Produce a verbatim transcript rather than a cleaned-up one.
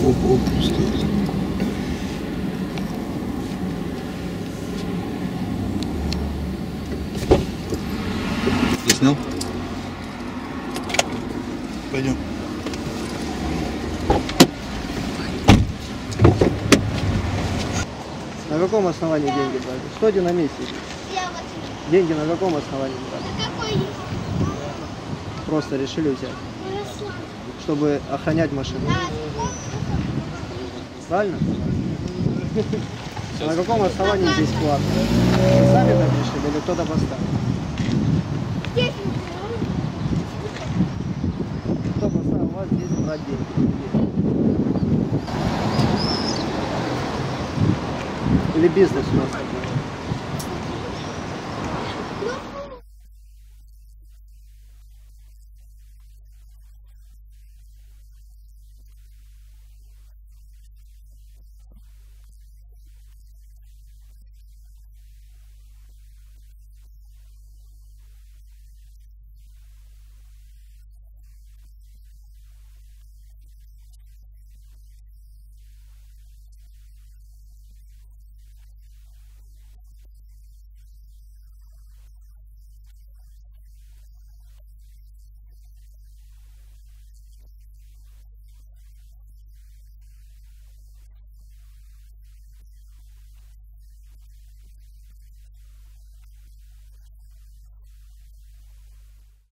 Оп, оп, пускай. Ты снял? Пойдем. На каком основании деньги брали? Стойте на месте. Деньги на каком основании брали? Просто решили взять. Чтобы охранять машину. Правильно? На каком основании здесь платно? Вы сами так решили или кто-то поставил? Кто поставил вас здесь брать деньги? Или бизнес у нас?